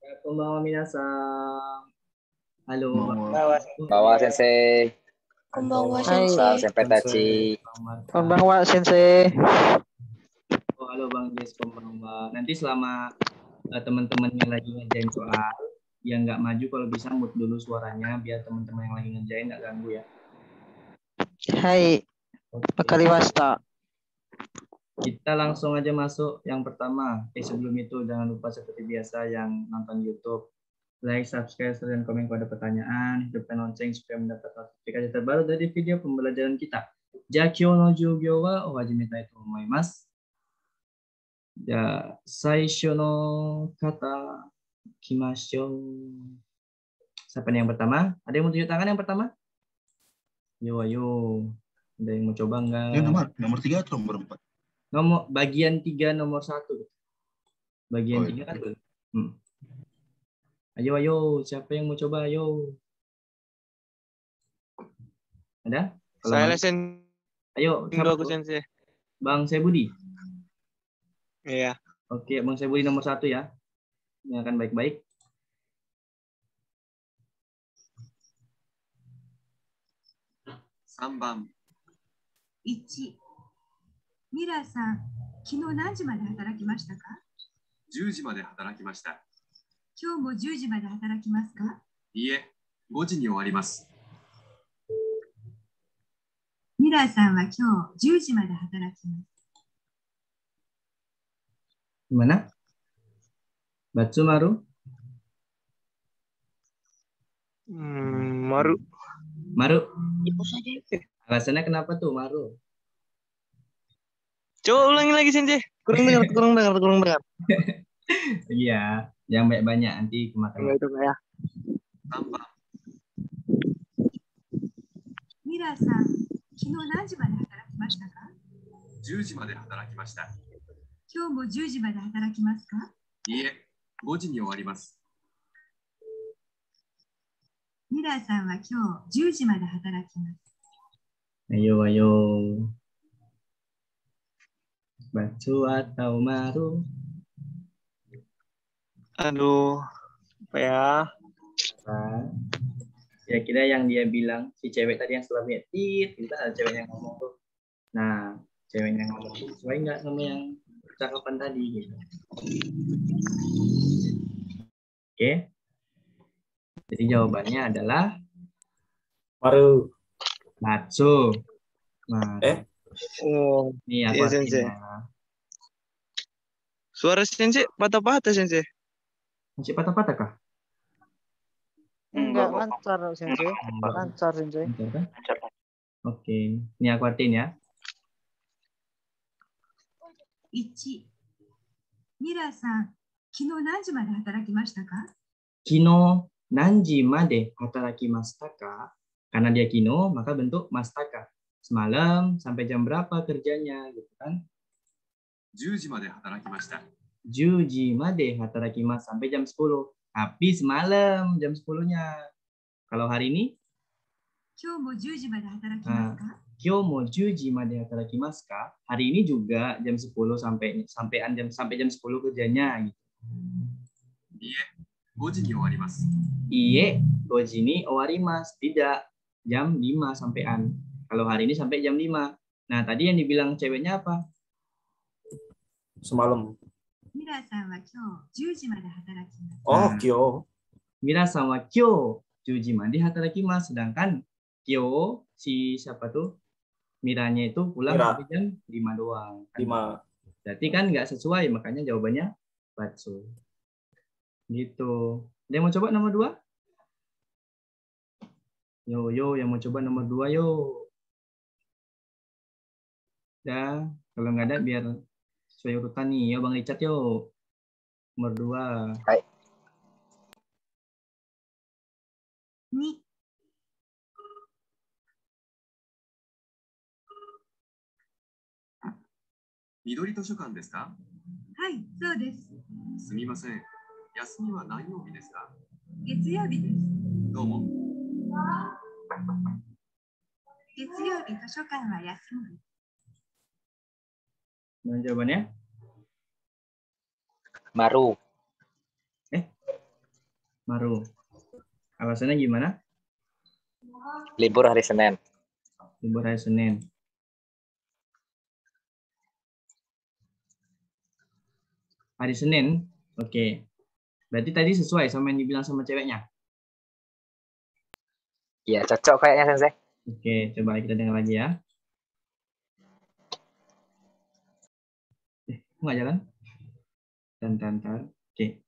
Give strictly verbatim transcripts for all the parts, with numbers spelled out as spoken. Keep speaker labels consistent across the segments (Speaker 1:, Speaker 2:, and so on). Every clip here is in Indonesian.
Speaker 1: Konbanwa minasan. Halo.
Speaker 2: Bawa,
Speaker 3: Bawa sensei.
Speaker 4: Konbanwa
Speaker 2: Hai.
Speaker 4: sensei.
Speaker 3: Senpai Tachi.
Speaker 2: Konbanwa sensei.
Speaker 1: Oh, halo Bang Jess, konbanwa. Nanti selama uh, teman-teman yang lagi ngerjain soal, yang nggak maju kalau bisa mute dulu suaranya biar teman-teman yang lagi ngerjain nggak ganggu ya.
Speaker 2: Hai.
Speaker 1: Oke.
Speaker 2: Wakarimashita.
Speaker 1: Kita langsung aja masuk yang pertama. Eh sebelum itu jangan lupa seperti biasa yang nonton YouTube, like, subscribe, dan komen kalau ada pertanyaan, hidupkan lonceng supaya mendapat notifikasi terbaru dari video pembelajaran kita. Jakyo no jugyo wa ohajimetai to omoimasu. Ya, saisho no kata kimashou. Siapa nih yang pertama? Ada yang mau tunjuk tangan yang pertama? Yo, ayo. Ada yang mau coba enggak?
Speaker 5: Ini nomor nomor tiga atau nomor empat?
Speaker 1: Nomor bagian tiga nomor satu. Bagian
Speaker 5: Oh,
Speaker 1: tiga
Speaker 5: iya.
Speaker 1: kan? Hmm. Ayo, ayo. Siapa yang mau coba? Ayo. Ada? Kalau
Speaker 6: Saya
Speaker 1: nggak-
Speaker 6: lesen
Speaker 1: Ayo,
Speaker 6: minggu
Speaker 1: siapa
Speaker 6: aku
Speaker 1: tuh?
Speaker 6: sensei.
Speaker 1: Bang Sebudi.
Speaker 6: Iya.
Speaker 1: Oke, Bang Sebudi nomor satu ya. Ini akan baik-baik.
Speaker 7: Sambam.
Speaker 8: いち、ミラーさん、昨日何時まで働きましたか？
Speaker 7: じゅうじまで働きました。
Speaker 8: 今日もじゅうじまで働きますか？
Speaker 7: いいえ、ごじに終わります。
Speaker 8: ミラーさんは今日じゅうじまで働きます。
Speaker 1: Gimana? Batsumaru?
Speaker 6: Hmm, Maru.
Speaker 1: Maru.
Speaker 4: Ibu saja.
Speaker 1: Alasannya kenapa tuh Maru?
Speaker 6: Coba ulangi lagi sensei. Kurang dengar, kurang dengar, kurang dengar.
Speaker 1: Iya, yang banyak-banyak nanti kemakan.
Speaker 6: Itu ya.
Speaker 7: さんばん、
Speaker 8: ミラーさん、昨日何時まで働きましたか？
Speaker 7: じゅうじまで働きました。
Speaker 8: 今日もじゅうじまで働きますか？
Speaker 7: いいえ、ごじに終わります。
Speaker 8: ミラーさんは今日じゅうじまで働きます。
Speaker 1: Ayo, ayo. Batsu atau Maru?
Speaker 6: Aduh. Apa ya?
Speaker 1: Nah, kira-kira yang dia bilang, si cewek tadi yang setelahnya tit, kita ada cewek yang ngomong tuh. Nah, cewek yang ngomong tuh sesuai nggak sama yang percakapan tadi gitu. Oke. Jadi jawabannya adalah
Speaker 9: Maru.
Speaker 1: Batsu. Nah,
Speaker 9: Eh?
Speaker 6: Oh,
Speaker 1: ini aku
Speaker 6: iya, Sensei.
Speaker 1: artinya.
Speaker 6: suara sensei patah-patah sensei.
Speaker 1: Masih patah-patah kah?
Speaker 2: Enggak lancar sensei.
Speaker 1: Enggak.
Speaker 2: Lancar sensei.
Speaker 1: Lancar kan? Oke, ini aku artiin ya.
Speaker 8: いち、ミラーさん、昨日何時まで働きましたか？
Speaker 1: Kino nanji made hatarakimashita ka? Karena dia kino, maka bentuk mastaka. Semalam sampai jam berapa kerjanya gitu kan?
Speaker 7: じゅうじまで働きました。
Speaker 1: Juji made hatarakimasu sampai jam sepuluh. Tapi semalam jam sepuluh-nya. Kalau hari ini
Speaker 8: 今日もじゅうじまで働きますか？
Speaker 1: Kyomo juji made hatarakimasu ka? Hari ini juga jam sepuluh sampai sampai jam sampai jam sepuluh kerjanya gitu.
Speaker 7: いいえ、ごじに終わります。
Speaker 1: Iye, goji ni owarimasu. Tidak, jam lima sampean. Kalau hari ini sampai jam lima. Nah, tadi yang dibilang ceweknya apa?
Speaker 9: Semalam.
Speaker 8: ミラーさんは今日じゅうじまで働きます。
Speaker 9: Oh,
Speaker 1: Nah.
Speaker 9: Kyo.
Speaker 1: Mira sama Kyo juji mandi hatarakimasu. Sedangkan Kyo si siapa tuh? Miranya itu pulang
Speaker 9: Mira.
Speaker 1: sampai jam lima doang. Kan?
Speaker 9: Lima.
Speaker 1: Berarti kan nggak sesuai, makanya jawabannya Batsu. Gitu. Ada yang mau coba nomor dua? Yo, yo, yang mau coba nomor dua, yo. Dah, kalau nggak ada biar sesuai urutan nih. Yo, Bang Richard, yo. Nomor dua.
Speaker 3: Hai.
Speaker 8: に、
Speaker 7: 緑図書館ですか？
Speaker 8: はい、そうです。
Speaker 7: すみません。休みは何曜日ですか？
Speaker 8: 月曜日です。
Speaker 7: どうも。
Speaker 8: 月曜日図書館は休みです。
Speaker 1: Nah, jawabannya?
Speaker 3: Maru.
Speaker 1: Maru. Alasannya gimana?
Speaker 3: Libur hari Senin.
Speaker 1: Libur hari Senin. Hari Senin, oke. Berarti tadi sesuai sama yang dibilang sama ceweknya.
Speaker 3: Iya, cocok kayaknya Sensei.
Speaker 1: Oke, coba kita dengar lagi ya. Eh, kok nggak jalan? Dan, dan, dan. Oke.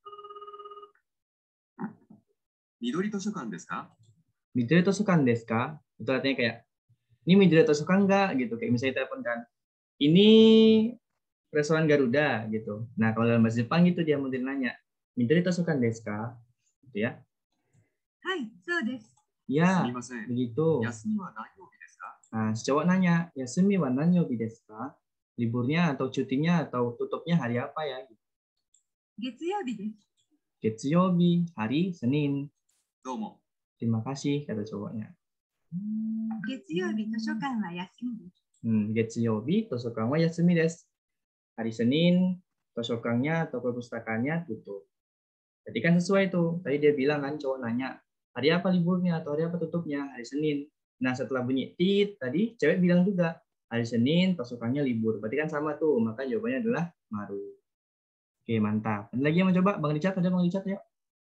Speaker 7: 緑図書館ですか
Speaker 1: Midori Tosukan desu ka? Itu artinya kayak, ini Midori Tosukan nggak? Gitu. Kayak misalnya telepon kan. Ini restoran Garuda gitu. Nah, kalau dalam bahasa Jepang gitu dia mungkin nanya, Midori Tosukan desu ka? Gitu ya.
Speaker 8: はい、そうです。
Speaker 1: Ya,
Speaker 7: すみません。
Speaker 1: begitu.
Speaker 7: 休みは何曜日ですか
Speaker 1: Nah, si cowok nanya, Yasumi wa nanyobi desu ka? Liburnya atau cutinya atau tutupnya hari apa ya?
Speaker 8: 月曜日です。
Speaker 1: Getsuyobi, hari Senin.
Speaker 7: どうも。
Speaker 1: Terima kasih, kata cowoknya.
Speaker 8: 月曜日図書館は休みです。
Speaker 1: Hmm, Getsuyobi, tosokan wa yasumi desu. Hari Senin, tosokannya atau perpustakaannya tutup. Jadi kan sesuai tuh. Tadi dia bilang kan, cowok nanya, hari apa liburnya atau hari apa tutupnya? Hari Senin. Nah, setelah bunyi tit, tadi cewek bilang juga, hari Senin, tosokannya libur. Berarti kan sama tuh, maka jawabannya adalah maru. Oke, mantap. Ada lagi yang mau coba? Bang Richard, ada Bang Richard ya?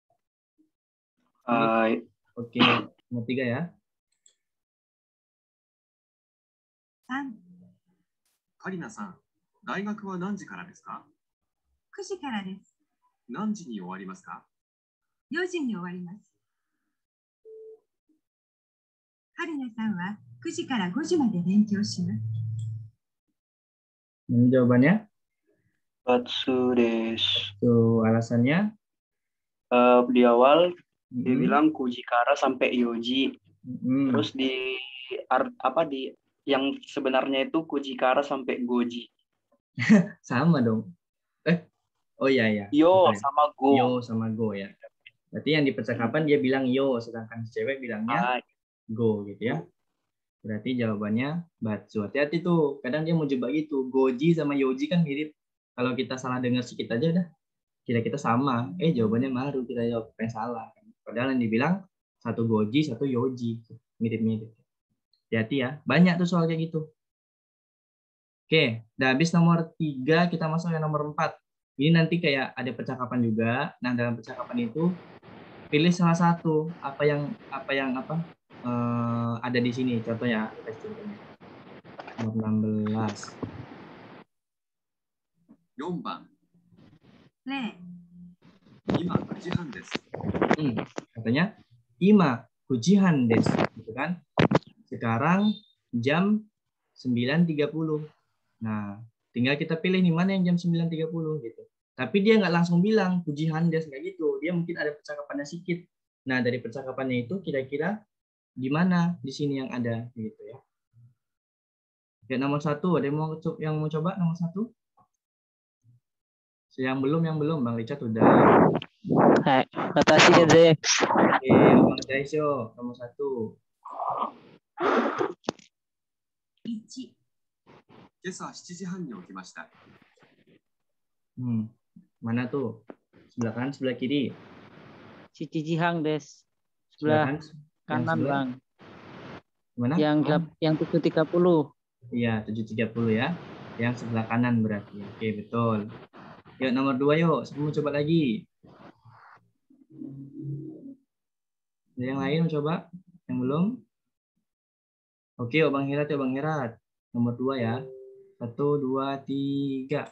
Speaker 10: Hai.
Speaker 1: Oke, nomor tiga ya.
Speaker 8: さん、
Speaker 7: カリナさん、大学は何時からですか
Speaker 8: くじからです。
Speaker 7: 何時に終わりますか
Speaker 8: よじに終わります。春菜さんはくじからごじまで勉強します。
Speaker 1: Dan jawabannya?
Speaker 10: Batsu desu.
Speaker 1: Tuh, alasannya?
Speaker 10: Eh, di awal dia
Speaker 1: Hmm.
Speaker 10: bilang Kujikara sampai Yoji.
Speaker 1: Hmm.
Speaker 10: Terus di ar- apa di yang sebenarnya itu Kujikara sampai Goji.
Speaker 1: Sama dong. Eh, oh iya ya.
Speaker 10: Yo
Speaker 1: Betul ya.
Speaker 10: sama Go.
Speaker 1: Yo sama go ya. Berarti yang di percakapan dia bilang yo, sedangkan si cewek bilangnya
Speaker 10: Ah,
Speaker 1: go gitu ya. Berarti jawabannya batsu. Hati-hati tuh. Kadang dia mau jebak gitu. Goji sama yoji kan mirip. Kalau kita salah dengar sedikit aja udah. Kira kita sama. Eh jawabannya maru. Kita jawab yang salah. Padahal yang dibilang satu goji, satu yoji. Mirip-mirip. Hati-hati ya. Banyak tuh soal kayak gitu. Oke. Udah habis nomor tiga. Kita masuk yang nomor empat. Ini nanti kayak ada percakapan juga. Nah dalam percakapan itu pilih salah satu. Apa yang apa yang apa? Uh, ada di sini contohnya, contohnya nomor enam belas.
Speaker 7: よんばん、
Speaker 8: 例、
Speaker 7: 今くじはんです。
Speaker 1: Hmm, katanya ima kujihan des, gitu kan? Sekarang jam sembilan tiga puluh. Nah, tinggal kita pilih nih mana yang jam sembilan tiga puluh gitu. Tapi dia nggak langsung bilang kujihan des kayak gitu. Dia mungkin ada percakapannya sedikit. Nah, dari percakapannya itu kira-kira gimana di sini yang ada gitu ya. Ya nomor satu, ada yang mau yang mau coba nomor satu? Yang belum, yang belum, Bang Richard udah.
Speaker 2: Hai, makasih Sensei.
Speaker 1: Oke, Bang Daisyo nomor satu.
Speaker 8: いち、
Speaker 7: 今朝しちじはんに起きました。
Speaker 1: Hmm, mana tuh? Sebelah kanan, sebelah kiri.
Speaker 2: Cicijihang des.
Speaker 1: Sebelah
Speaker 2: Sebelah
Speaker 1: kanan, yang
Speaker 2: kanan
Speaker 1: sebelah-
Speaker 2: Bang.
Speaker 1: Mana?
Speaker 2: Yang
Speaker 1: Oh,
Speaker 2: gelap- yang tujuh tiga puluh.
Speaker 1: iya, tujuh tiga puluh ya. Yang sebelah kanan berarti. Oke, betul. Yuk nomor dua yuk. Saya mau coba lagi. Ada yang lain mau coba? Yang belum? Oke, oh, Bang Herat ya Bang Herat. Nomor dua ya. Satu, dua, tiga.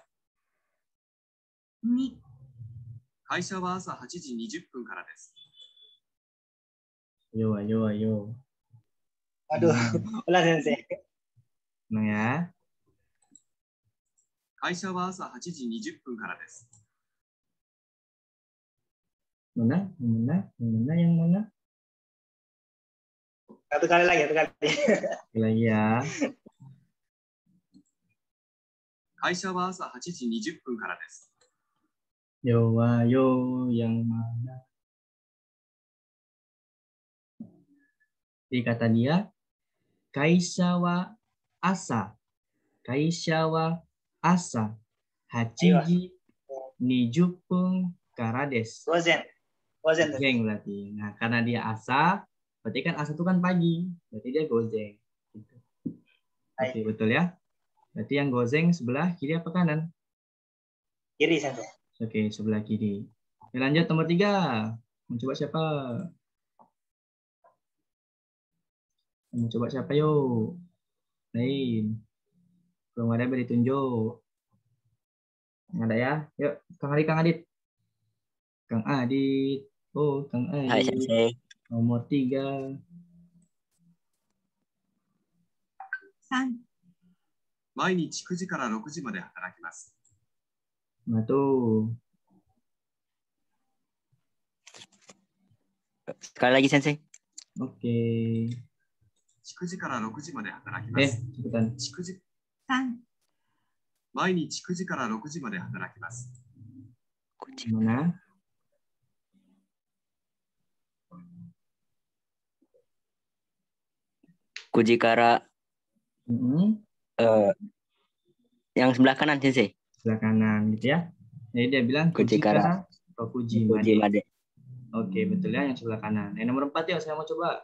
Speaker 8: に、
Speaker 7: 会社は朝はちじにじゅっぷんからです。
Speaker 1: Ayo, ayo, ayo.
Speaker 11: Aduh, ulang Sensei.
Speaker 1: Nah ya.
Speaker 7: 会社は朝はちじにじゅっぷんからです。
Speaker 1: Mana? Yang mana? Yang mana? Yang mana?
Speaker 11: Satu kali lagi, satu kali.
Speaker 1: Sekali lagi ya.
Speaker 7: 会社は朝はちじにじゅっぷんからです。
Speaker 1: Yo, ayo, yang mana? Jadi kata dia, kaisha wa asa. Kaisha wa asa. Hachiji nijuppun kara desu.
Speaker 11: Rosen. Oh, sensei.
Speaker 1: Gozeng berarti. Nah, karena dia asa, berarti kan asa itu kan pagi. Berarti dia gozeng. Gitu. Oke, betul ya. Berarti yang gozeng sebelah kiri apa kanan?
Speaker 11: Kiri, sensei.
Speaker 1: Oke, sebelah kiri. Oke, lanjut nomor tiga. Mencoba siapa? Mencoba siapa yuk? Lain. Belum ada beri tunjuk. Nggak ada ya? Yuk, Kang Adit, Kang Adit. Kang Adit. Oh, Kang Adit.
Speaker 2: Hai, sensei.
Speaker 1: Nomor tiga.
Speaker 8: San.
Speaker 7: 毎日くじからろくじまで働きます。
Speaker 1: Nah tuh.
Speaker 2: Sekali lagi, sensei.
Speaker 1: Oke.
Speaker 7: くじからろくじまで働きま
Speaker 1: Eh,
Speaker 7: す。
Speaker 1: cepetan.
Speaker 7: くじ
Speaker 8: San.
Speaker 7: 毎日くじからろくじまで働きます。
Speaker 1: Mana?
Speaker 2: Kujikara
Speaker 1: Mm-hmm.
Speaker 2: eh, yang sebelah kanan, sensei.
Speaker 1: Sebelah kanan gitu ya. Jadi dia bilang
Speaker 2: Kujikara.
Speaker 1: Kujikara atau Kuji
Speaker 2: Kuji
Speaker 1: Made.
Speaker 2: Made.
Speaker 1: Oke, betul ya yang sebelah kanan. Yang nomor empat ya, saya mau coba.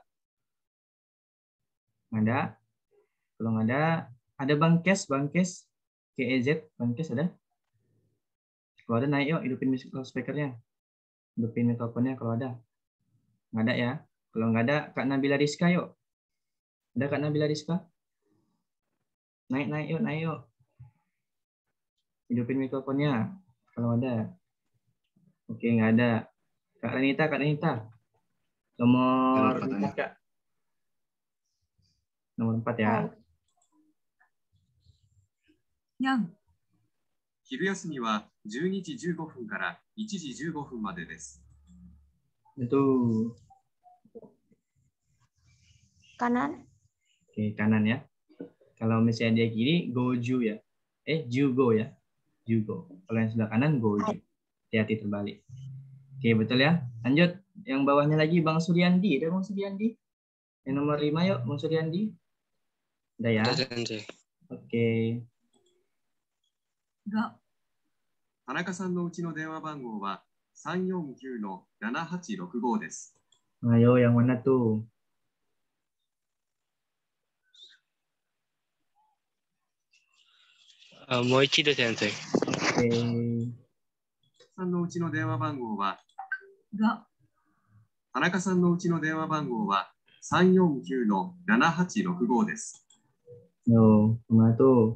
Speaker 1: Nggak ada. Kalau nggak ada, ada Bang Kes, Bang Kes. K E Z, Bang Kes ada? Kalau ada naik yuk, hidupin speakernya. Hidupin mikrofonnya kalau ada. Nggak ada ya. Kalau nggak ada, Kak Nabila Rizka yuk. Ada Kak Nabila Rizka? Naik, naik yuk, naik yuk. Hidupin mikrofonnya. Kalau ada. Oke, nggak ada. Kak Renita, Kak Renita. Nomor empat, Kak. Nomor empat ya.
Speaker 8: Yang.
Speaker 7: 昼休みはじゅうにじじゅうごふんからいちじじゅうごふんまでです。
Speaker 1: Itu.
Speaker 4: Kanan.
Speaker 1: Oke, kanan ya. Kalau misalnya dia kiri, goju ya. Eh, jugo ya. Jugo. Kalau yang sebelah kanan, goju. Hati-hati terbalik. Oke, betul ya. Lanjut. Yang bawahnya lagi, Bang Suryandi. Ada Bang Suryandi? Yang nomor lima yuk, Bang Suryandi. Udah ya? Oke.
Speaker 8: Ga.
Speaker 7: 田中さんのうちの電話番号はさんよんきゅうのななはちろくごです。
Speaker 1: Ayo, yang mana tuh?
Speaker 6: Uh, Moichido sensei.
Speaker 1: Oke.
Speaker 7: さんのうちの電話番号は
Speaker 8: Ga.
Speaker 7: 田中さんのうちの電話番号はさんよんきゅうのななはちろくごです。
Speaker 1: Yo, mana tuh?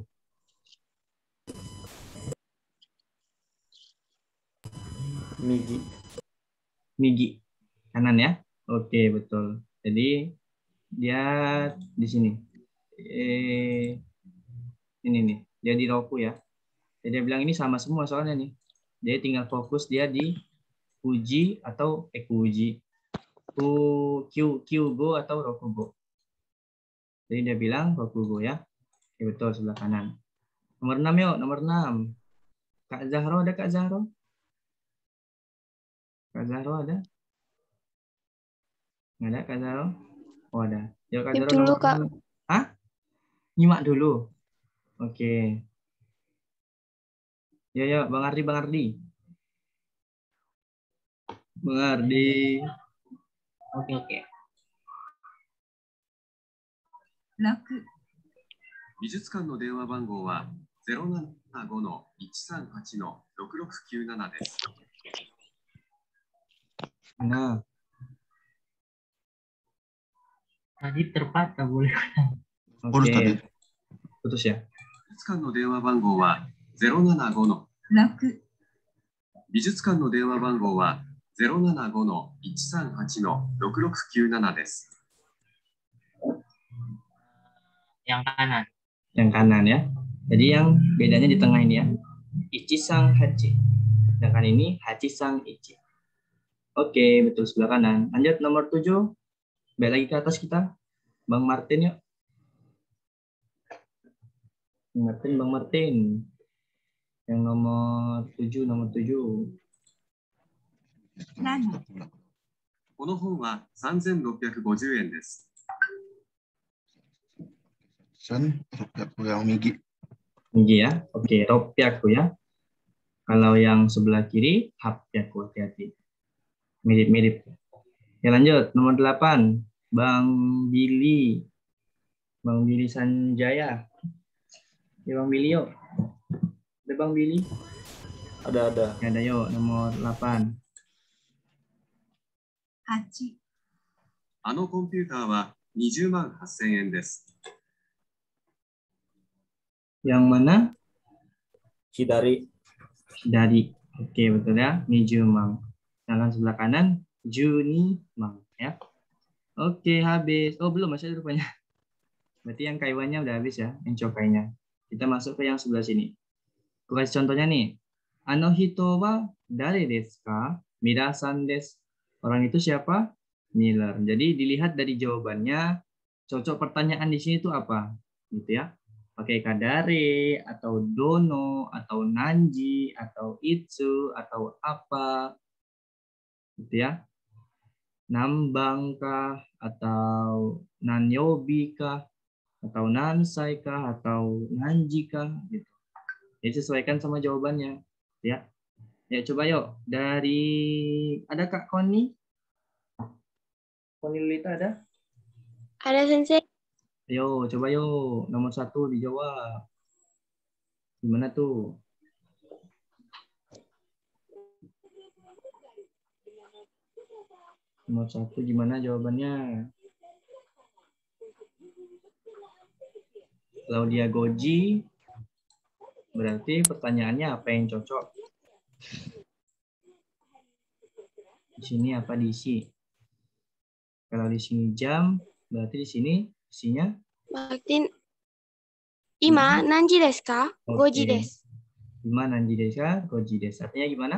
Speaker 9: Migi.
Speaker 1: Migi. Kanan ya? Oke, betul. Jadi dia di sini. Eh, ini nih. Dia di Roku ya. Jadi dia bilang ini sama semua soalnya nih. Dia tinggal fokus dia di Uji atau eh Uji. Q, Kyugo atau Rokugo. Jadi dia bilang Rokugo ya. Oke, betul sebelah kanan. Nomor enam yuk, nomor enam. Kak Zahro ada Kak Zahro? Kak Zahro ada? Nggak ada Kak Zahro? Oh ada. Yuk Kak Zahro
Speaker 4: Dulu,
Speaker 1: nomor
Speaker 4: Kak.
Speaker 1: enam. Hah? Nyimak dulu. Oke. Yuk, yuk, Bang Ardi, Bang Ardi. Bang Ardi.
Speaker 2: Oke, oke.
Speaker 8: Raku.
Speaker 7: 美術館の電話番号はゼロななごのいちさんはちのろくろくきゅうななです。
Speaker 1: Nah,
Speaker 2: Tadi terpatah boleh.
Speaker 5: Urus
Speaker 1: oke.
Speaker 5: tadi.
Speaker 1: Putus ya.
Speaker 7: 美術館の電話番号はゼロななごの
Speaker 8: Raku.
Speaker 7: 美術館の電話番号はゼロななごのいちさんはちのろくろくきゅうななです。
Speaker 2: Yang kanan.
Speaker 1: Yang kanan ya. Jadi yang bedanya di tengah ini ya. Ichisang Hachi. Sedangkan ini Hachisang Ichi. Oke, betul sebelah kanan. Lanjut nomor tujuh. Balik lagi ke atas kita. Bang Martin yuk. Bang Martin, Bang Martin. Yang nomor tujuh, nomor tujuh.
Speaker 8: Nana.
Speaker 7: この本はさんぜんろっぴゃくごじゅうえんです。
Speaker 5: San, yang Migi.
Speaker 1: Migi ya. Oke, Ropyaku ya. Kalau yang sebelah kiri, Hapyaku, hati-hati. Mirip-mirip. Ya lanjut, nomor delapan. Bang Billy. Bang Billy Sanjaya. Ya Bang Billy yuk. Ada Bang Billy?
Speaker 9: Ada, ada.
Speaker 1: Ya, ada yuk, nomor delapan.
Speaker 8: Hachi.
Speaker 7: あのコンピューターはにじゅうまんはっせんえんです。
Speaker 1: Yang mana?
Speaker 9: Hidari.
Speaker 1: Hidari. Oke, betul ya. Nijumang. Sedangkan sebelah kanan, Junimang. Ya. Oke, habis. Oh, belum. Masih ada rupanya. Berarti yang kaiwannya udah habis ya. Yang cokainya. Kita masuk ke yang sebelah sini. Aku kasih contohnya nih. Ano hito wa dare desu ka? Mira-san desu. Orang itu siapa? Miller. Jadi dilihat dari jawabannya, cocok pertanyaan di sini itu apa? Gitu ya. Pakai kadare, atau dono, atau nanji, atau itsu, atau apa. Gitu ya. Nambang kah, atau nanyobi kah, atau nansai kah, atau nanji kah. Gitu. Jadi sesuaikan sama jawabannya. Ya. Ya coba yuk. Dari, ada Kak Koni? Koni Lolita ada?
Speaker 4: Ada Sensei.
Speaker 1: Ayo, coba yuk. Nomor satu dijawab. Gimana tuh? Nomor satu gimana jawabannya? Claudia Goji. Berarti pertanyaannya apa yang cocok? Di sini apa diisi? Kalau di sini jam, berarti di sini isinya?
Speaker 4: Baktin. Ima, nanji desu ka? Goji
Speaker 1: Oke.
Speaker 4: desu.
Speaker 1: Ima nanji desu ka? Goji desu. Artinya gimana?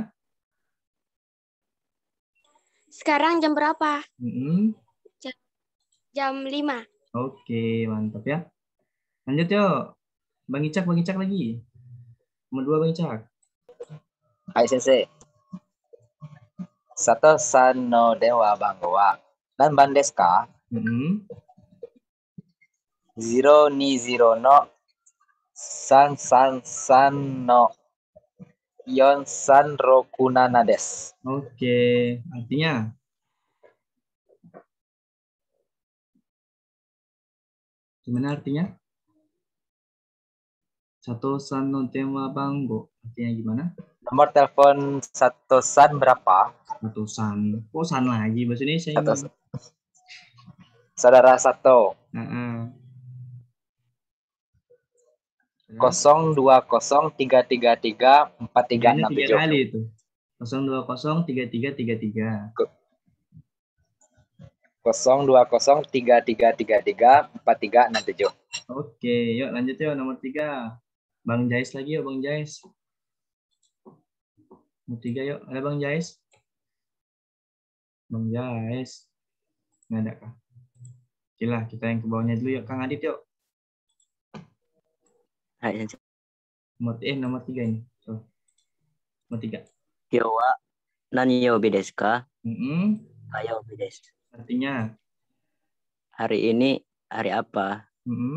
Speaker 4: Sekarang jam berapa?
Speaker 1: Mm-mm.
Speaker 4: Jam, jam lima.
Speaker 1: Oke, mantap ya. Lanjut yuk. Bang Icak, Bang Icak lagi. Nomor dua Bang Icak.
Speaker 3: Hai Sensei. Sato-san no denwa bango wa nanban desu ka?
Speaker 1: Mm-hmm.
Speaker 3: nol dua nol no san san san no yon san roku nana desu.
Speaker 1: Oke, artinya? Gimana artinya? Satu san no tenwa bango. Artinya gimana?
Speaker 3: Nomor telepon satu san berapa?
Speaker 1: Satu san. Kok san lagi? Bahasa Indonesia
Speaker 3: Satu.
Speaker 1: ini.
Speaker 3: Saudara satu.
Speaker 1: Uh-uh.
Speaker 3: Kosong dua kosong tiga tiga tiga empat tiga enam tujuh.
Speaker 1: Tiga kali itu. Kosong dua kosong tiga tiga tiga tiga.
Speaker 3: Kosong dua kosong tiga tiga tiga tiga empat tiga enam tujuh.
Speaker 1: Oke, yuk lanjut yuk nomor tiga. Bang Jais lagi yuk Bang Jais. Nomor tiga yuk. Ada Bang Jais? Bang Jais. Nggak ada kah? Oke lah, kita yang ke bawahnya dulu yuk. Kang Adit yuk.
Speaker 2: Hai, Sensei.
Speaker 1: Nomor, eh, nomor tiga ini. So. Nomor tiga.
Speaker 2: Kyo wa nanyobi desu ka?
Speaker 1: Mm-hmm.
Speaker 2: Kayobi desu.
Speaker 1: Artinya?
Speaker 2: Hari ini hari apa?
Speaker 1: Mm-hmm.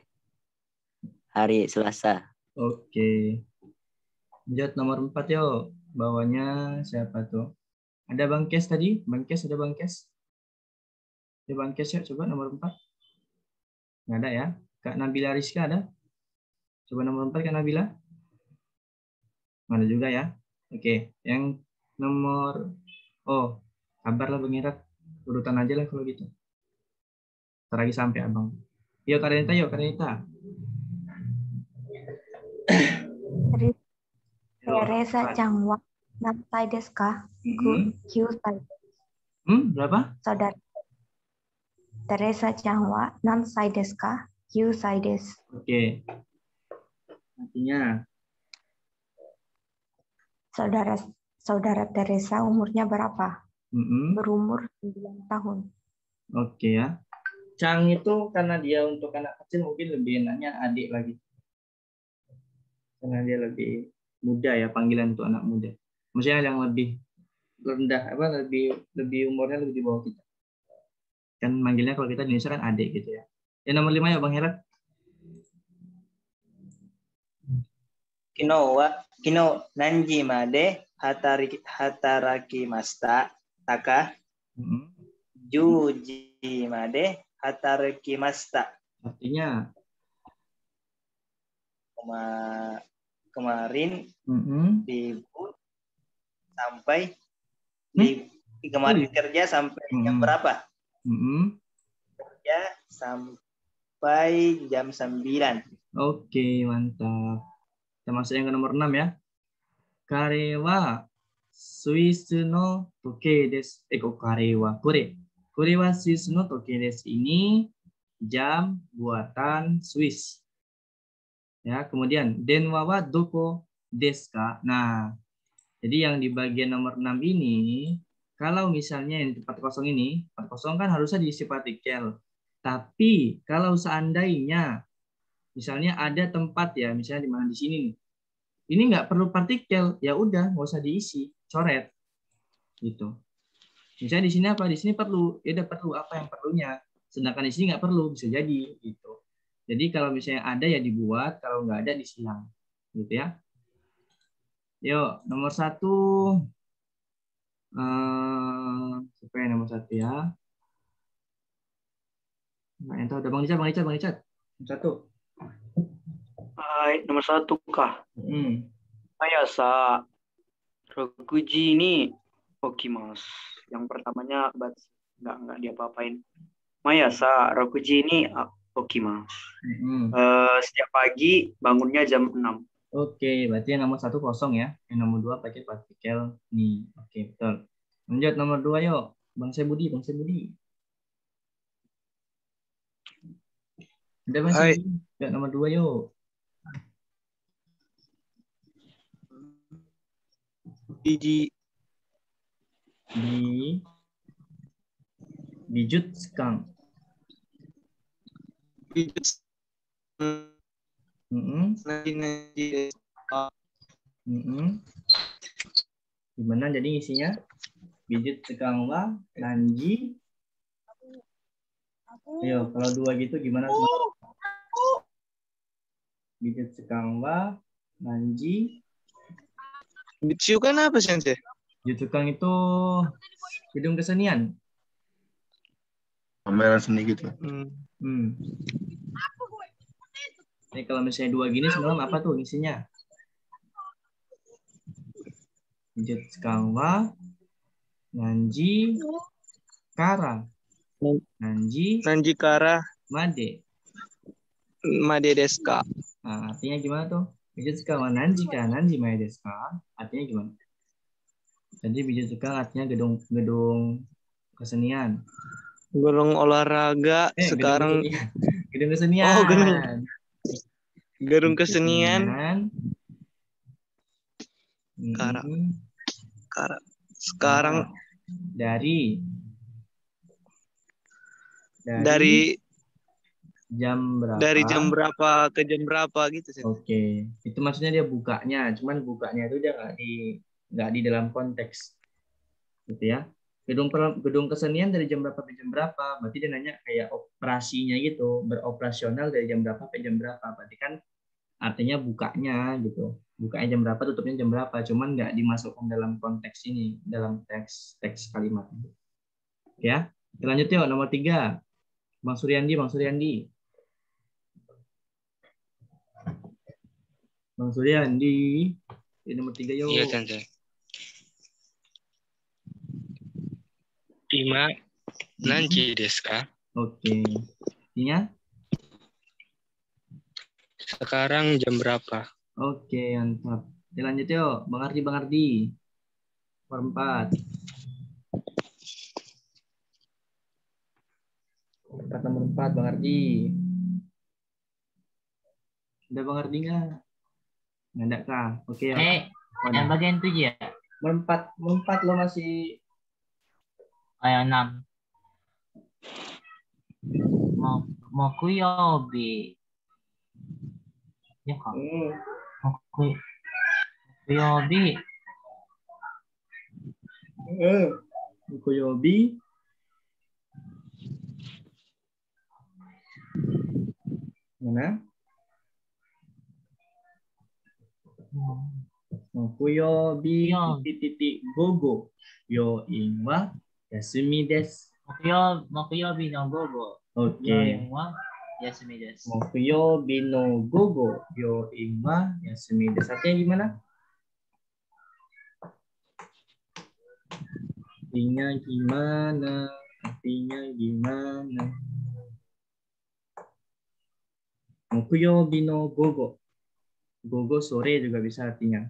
Speaker 2: Hari Selasa.
Speaker 1: Oke. Lanjut nomor empat yuk. Bawahnya siapa tuh? Ada Bang Kes tadi? Bang Kes, ada Bang Kes? Ya Bang Kes ya, coba nomor empat. Nggak ada ya? Kak Nabila Rizka ada? Coba nomor empat Kak Nabila. Nggak ada juga ya? Oke, yang nomor... Oh, kabar lah Bang Irak. Urutan aja lah kalau gitu. Ntar lagi sampai abang. Yuk Kak Renita, yuk Kak Renita.
Speaker 12: Teresa Changwa Nansai desu ka? Kyusai.
Speaker 1: Hmm, berapa?
Speaker 12: Saudara. Teresa Changwa Nansai desu ka? Kyusai desu.
Speaker 1: Oke. Artinya?
Speaker 12: Saudara saudara Teresa umurnya berapa?
Speaker 1: Mm-hmm.
Speaker 12: Berumur sembilan tahun.
Speaker 1: Oke ya. Chang itu karena dia untuk anak kecil mungkin lebih enaknya adik lagi. Karena dia lebih muda ya, panggilan untuk anak muda. Maksudnya yang lebih rendah apa lebih lebih umurnya lebih di bawah kita. Kan manggilnya kalau kita di Indonesia kan adik gitu ya. Yang nomor lima ya Bang Herat.
Speaker 11: Kino wa kino nanji made hatari hataraki masta. taka
Speaker 1: Mm-mm.
Speaker 11: juji made hatarakimashita.
Speaker 1: Artinya,
Speaker 11: Kema- kemarin
Speaker 1: mm-mm.
Speaker 11: libur sampai
Speaker 1: Hmm?
Speaker 11: li- kemarin
Speaker 1: Oh,
Speaker 11: kerja sampai jam
Speaker 1: Mm-mm.
Speaker 11: berapa?
Speaker 1: Mm-mm.
Speaker 11: Kerja sampai jam sembilan.
Speaker 1: Oke, mantap. Kita masuk yang ke nomor enam ya. Kare wa Swiss no toke desu. Eh, kok kare wa? Kore. Kore wa Swiss no toke desu. Ini jam buatan Swiss. Ya, kemudian denwa wa doko desu ka? Nah, jadi yang di bagian nomor enam ini, kalau misalnya yang empat kosong ini, empat kosong kan harusnya diisi partikel. Tapi kalau seandainya misalnya ada tempat ya, misalnya di mana di sini nih. Ini nggak perlu partikel, ya udah nggak usah diisi, coret gitu. Misalnya di sini apa? Di sini perlu, ya udah perlu apa yang perlunya. Sedangkan di sini nggak perlu, bisa jadi gitu. Jadi kalau misalnya ada ya dibuat, kalau nggak ada disilang, gitu ya. Yuk, nomor satu, eh, siapa yang nomor satu ya? Nggak yang tahu, udah Bang Icat, Bang Icat, Bang Icat. Nomor satu.
Speaker 10: Hai, nomor satu kah?
Speaker 1: Hmm.
Speaker 10: Ayasa rokuji ini okimas. Yang pertamanya bat nggak nggak diapa-apain. Mayasa rokuji ini okimas.
Speaker 1: Hmm.
Speaker 10: Uh, setiap pagi bangunnya jam enam.
Speaker 1: Oke, berarti yang nomor satu kosong ya. Yang nomor dua pakai partikel nih. Oke, betul. Lanjut nomor dua yuk. Bang Sebudi, Bang Sebudi. Ada Bang
Speaker 6: Hai.
Speaker 1: Sebudi? Ya, nomor dua yuk.
Speaker 6: Biji
Speaker 1: Di bijut sekang.
Speaker 6: bijut
Speaker 1: Mm-mm.
Speaker 6: nanti
Speaker 1: Mm-mm. Gimana jadi isinya? Bijut sekang wa nanji. Ayo, kalau dua gitu gimana? Bijut sekang wa nanji.
Speaker 6: Bitsu kan apa sensei?
Speaker 1: Bijut sekang itu gedung kesenian.
Speaker 5: Pameran seni gitu.
Speaker 6: Hmm.
Speaker 1: Hmm. Ini kalau misalnya dua gini semalam apa tuh isinya? Bijut sekang wa nanji kara. Nanji
Speaker 6: Nanji kara
Speaker 1: made.
Speaker 6: made desu ka?
Speaker 1: Nah, artinya gimana tuh? Bijut sekang wa nanji ka nanji made desu ka? Artinya gimana? Jadi bijut sekang artinya gedung gedung kesenian.
Speaker 6: Gedung olahraga
Speaker 1: Eh,
Speaker 6: sekarang.
Speaker 1: Gedung kesenian.
Speaker 6: Oh, gedung gedung
Speaker 1: kesenian.
Speaker 6: kesenian. Kara.
Speaker 1: Hmm.
Speaker 6: Kara. Sekarang
Speaker 1: Nah, dari dari,
Speaker 6: dari
Speaker 1: jam berapa?
Speaker 6: Dari jam berapa ke jam berapa gitu sih?
Speaker 1: Oke, itu maksudnya dia bukanya, cuman bukanya itu dia nggak di nggak di dalam konteks, gitu ya. Gedung gedung kesenian dari jam berapa ke jam berapa? Berarti dia nanya kayak operasinya gitu, beroperasional dari jam berapa ke jam berapa? Berarti kan artinya bukanya gitu, bukanya jam berapa, tutupnya jam berapa? Cuman nggak dimasukkan dalam konteks ini, dalam teks teks kalimat. Ya, lanjut yuk nomor tiga, Bang Suryandi, Bang Suryandi. Bang Suryandi, ini nomor tiga yuk.
Speaker 13: Iya, Tante. Ima nanji desu ka?
Speaker 1: Oke. Artinya?
Speaker 13: Sekarang jam berapa?
Speaker 1: Oke, mantap. Kita lanjut yuk. Bang Ardi, Bang Ardi. Nomor empat. Empat nomor empat, Bang Ardi. Ada Bang Ardi nggak? Nggak ada kah? Oke.
Speaker 14: Eh, yang bagian tujuh ya?
Speaker 1: Nomor empat, nomor empat lo masih.
Speaker 14: Ayah enam. Mo Mokuyobi. Ya kak.
Speaker 1: Hmm.
Speaker 14: Moku Mokuyobi.
Speaker 1: Eh, Mokuyobi. Mana? Mokuyobi titik gogo yoin wa yasumi desu.
Speaker 14: Mokuyo, mokuyobi no gogo.
Speaker 1: Oke.
Speaker 14: Yoin wa yasumi desu.
Speaker 1: Mokuyobi no gogo yoin wa yasumi desu. Artinya gimana? Artinya gimana? Artinya gimana? Mokuyobi no gogo. Gogo sore juga bisa artinya.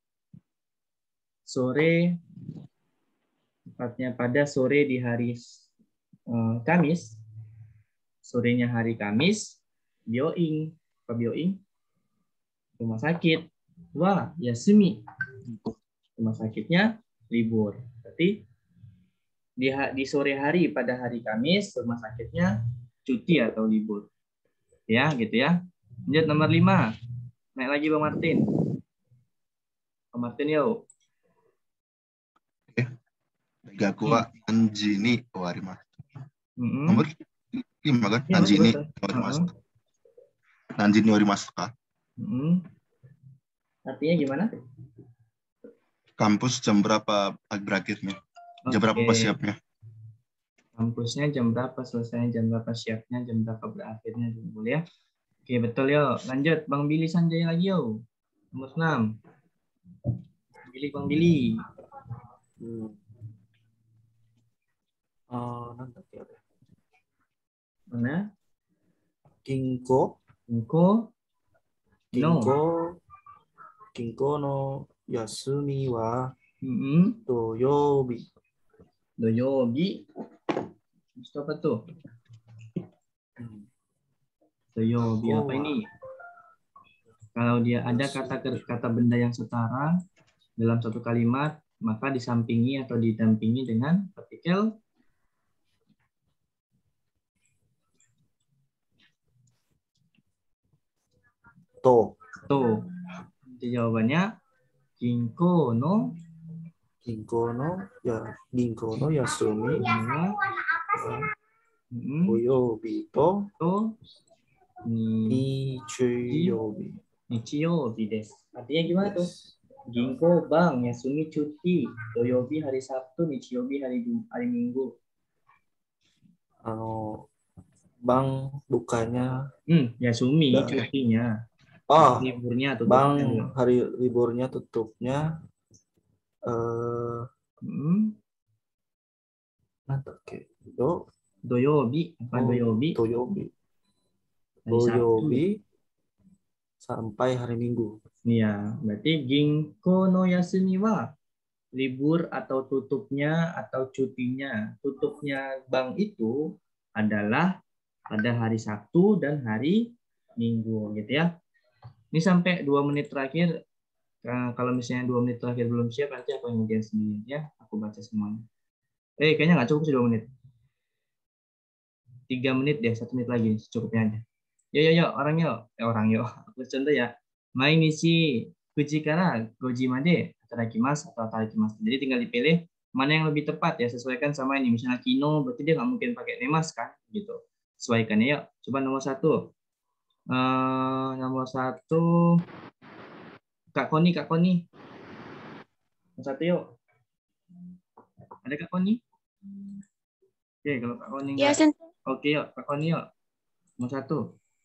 Speaker 1: Sore, tepatnya pada sore di hari uh, Kamis. Sorenya hari Kamis, byoing. Apa byoing? Rumah sakit. Wah, yasumi. Rumah sakitnya libur. Berarti di, di sore hari pada hari Kamis, rumah sakitnya cuti atau libur. Ya, gitu ya. Lanjut nomor lima. Naik lagi Bang Martin. Bang Martin yo.
Speaker 5: Oke. Gaku wa nanji ni owarimasu.
Speaker 1: Mm-hmm.
Speaker 5: Nomor lima kan?
Speaker 1: Ya,
Speaker 5: Nanji ni
Speaker 1: betul.
Speaker 5: owarimasu.
Speaker 1: Uh-huh.
Speaker 5: Nanji ni owarimasu ka?
Speaker 1: Mm-hmm. Artinya gimana?
Speaker 5: Kampus jam berapa berakhirnya? Jam berapa
Speaker 1: Oke.
Speaker 5: siapnya?
Speaker 1: Kampusnya jam berapa, selesainya jam berapa, siapnya jam berapa, berakhirnya dulu ya. Oke, betul yo. Lanjut Bang Billy Sanjaya lagi yo. Nomor enam. Billy Bang Billy.
Speaker 9: Hmm. Oh, nanti ya.
Speaker 1: Mana?
Speaker 9: Kinko.
Speaker 1: Kinko.
Speaker 9: Kinko. Kinko no yasumi wa
Speaker 1: mm-hmm.
Speaker 9: doyobi.
Speaker 1: Doyobi. Itu apa tuh? Doyobi apa ini? Kalau dia ada kata kata benda yang setara dalam satu kalimat, maka disampingi atau didampingi dengan partikel
Speaker 9: to.
Speaker 1: To. Jadi jawabannya Kinko no
Speaker 9: Kinko no ya Kinko no yasumi
Speaker 1: wa
Speaker 9: doyobi to
Speaker 1: to
Speaker 9: nichiyobi.
Speaker 1: Nichiyobi desu. Artinya gimana tuh? Ginko bang, yasumi cuti, doyobi hari Sabtu, nichiyobi hari hari Minggu.
Speaker 9: Ano, bang bukannya
Speaker 1: hmm, yasumi
Speaker 9: nah.
Speaker 1: cutinya.
Speaker 9: Oh,
Speaker 1: liburnya tutupnya.
Speaker 9: Bang hari liburnya tutupnya eh
Speaker 1: hmm.
Speaker 9: Nanti ke do
Speaker 1: doyobi apa
Speaker 9: oh,
Speaker 1: doyobi?
Speaker 9: Doyobi. Doyobi sampai hari Minggu.
Speaker 1: Iya, berarti ginko no yasumi wa libur atau tutupnya atau cutinya. Tutupnya bank itu adalah pada hari Sabtu dan hari Minggu gitu ya. Ini sampai dua menit terakhir. Kalau misalnya dua menit terakhir belum siap, nanti aku yang ngerjain sendiri ya. Aku baca semuanya. Eh, kayaknya nggak cukup sih dua menit. Tiga menit deh, satu menit lagi cukupnya aja. Yo yo yo, orang yo, eh, orang yo. Aku contoh ya. Mainichi kuji kara goji made atarakimasu atau atarakimasu. Jadi tinggal dipilih mana yang lebih tepat ya, sesuaikan sama ini. Misalnya kino, berarti dia nggak mungkin pakai nemas kan, gitu. Sesuaikan ya. Coba nomor satu. Uh, nomor satu. Kak Koni, Kak Koni. Nomor satu yuk. Ada Kak Koni? Oke, kalau Kak Koni
Speaker 4: ya,
Speaker 1: enggak. Oke yuk, Kak Koni yuk. Nomor satu.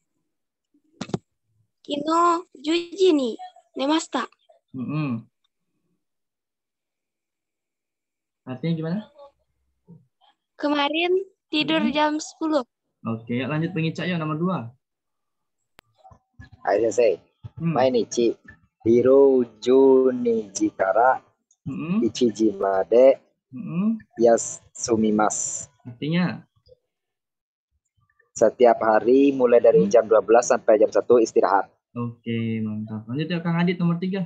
Speaker 4: Kino juji ni nemasta.
Speaker 1: Mm-hmm. Artinya gimana?
Speaker 4: Kemarin tidur
Speaker 1: mm-hmm.
Speaker 4: jam sepuluh.
Speaker 1: Oke, yuk lanjut pengicak yuk nomor dua.
Speaker 3: Ayo sensei. Hmm. Mainichi hirojuniji kara
Speaker 1: mm-hmm.
Speaker 3: ichiji made
Speaker 1: mm-hmm.
Speaker 3: yasumimasu.
Speaker 1: Artinya?
Speaker 3: Setiap hari mulai dari jam dua belas sampai jam satu istirahat.
Speaker 1: Oke, mantap. Lanjut ya Kang Adit nomor tiga.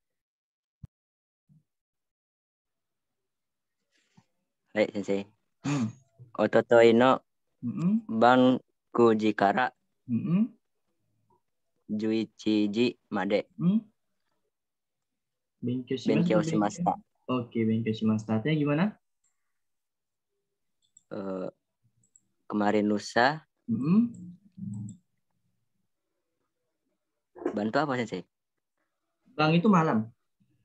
Speaker 2: Baik, sensei.
Speaker 1: Hmm.
Speaker 2: Ototoi no
Speaker 1: mm-hmm.
Speaker 2: banku jikara
Speaker 1: mm-hmm.
Speaker 2: juichiji made.
Speaker 1: Hmm? Benkyo shimashita. Oke, benkyo shimashita. Artinya gimana?
Speaker 2: Uh, kemarin lusa.
Speaker 1: Mm-hmm.
Speaker 2: Bantu apa sensei?
Speaker 1: Bang itu malam.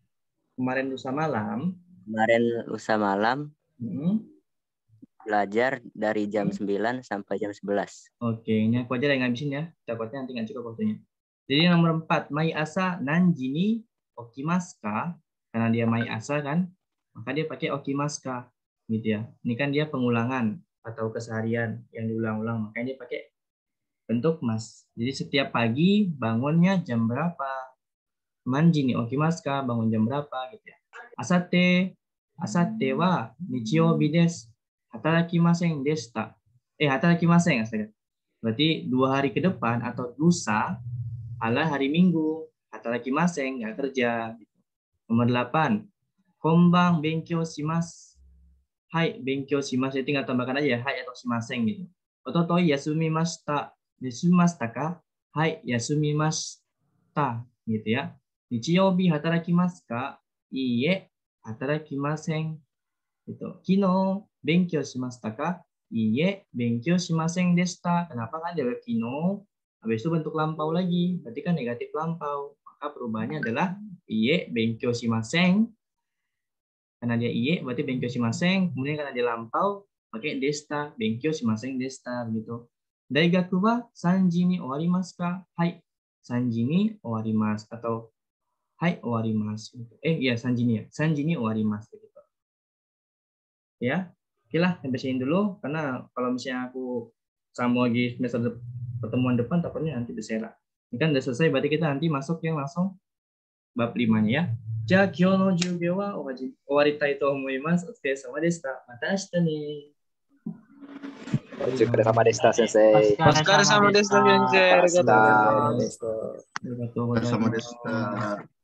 Speaker 1: kemarin lusa malam.
Speaker 2: Kemarin lusa malam
Speaker 1: Hmm.
Speaker 2: belajar dari jam sembilan sampai jam sebelas.
Speaker 1: Oke, ini aku aja yang ngabisin ya. Takutnya nanti nggak cukup waktunya. Jadi nomor empat, mai asa nanji ni okimasu ka? Karena dia mai asa kan, maka dia pakai okimasu ka, gitu ya. Ini kan dia pengulangan atau keseharian yang diulang-ulang, makanya dia pakai bentuk mas. Jadi setiap pagi bangunnya jam berapa? Manji ni okimasu ka? Bangun jam berapa? Gitu ya. Asate, asate wa nichiyoubi desu. Hatarakimasen deshita. Eh, hatarakimasen. Astaga. Berarti dua hari ke depan atau lusa adalah hari Minggu. Hatarakimasen, nggak kerja. Nomor delapan. Konban benkyou shimasu. Hai, benkyou shimasu. Tinggal tambahkan aja hai atau shimasen gitu. Ototoi yasumimashita. Yasumimashita ka? Hai, yasumimashita. Gitu ya. Nichiyoubi hatarakimasu ka? Iie, hatarakimasen. Gitu. Kino benkyou shimashita ka? Iie, benkyou shimasen deshita. Kenapa kan dia kino? Habis itu bentuk lampau lagi. Berarti kan negatif lampau. Maka perubahannya adalah iie, benkyou shimasen. Karena dia iie, berarti benkyou shimasen. Kemudian karena dia lampau, pakai deshita. Benkyou shimasen deshita. Gitu. Daigaku wa sanji ni owarimasu ka? Hai, sanji ni owarimasu. Atau hai, owarimasu. Eh, iya, sanji ni ya. Sanji ni owarimasu. Gitu. Ya, oke lah, sampai sini dulu. Karena kalau misalnya aku sambung lagi semester pertemuan depan, takutnya nanti bersera. Ini kan udah selesai, berarti kita nanti masuk yang langsung bab limanya ya. Ja, kyou no jugyo wa owaritai to omoimasu. Otsukaresama deshita. Mata ashita ne.
Speaker 3: Otsukaresama deshita, sensei.
Speaker 6: Otsukaresama deshita, sensei.
Speaker 3: Arigatou.
Speaker 1: Arigatou
Speaker 5: Sama desta.